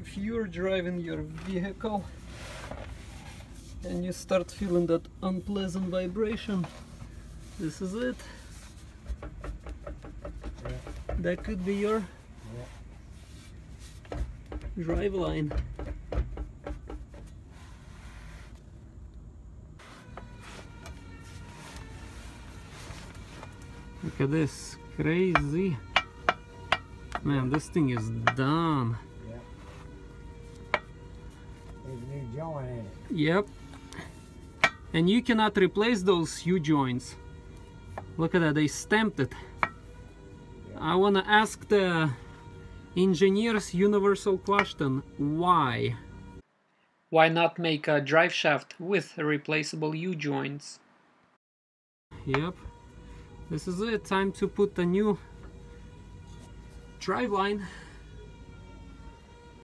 if you're driving your vehicle and you start feeling that unpleasant vibration, this is it. Yeah. That could be your drive line. Look at this, crazy. Man, this thing is done. Yeah. There's a new joint in it. Yep. And you cannot replace those U-joints. Look at that, they stamped it. Yeah. I want to ask the engineers universal question, why? Why not make a drive shaft with replaceable U-joints? Yep. This is it, time to put the new drive line.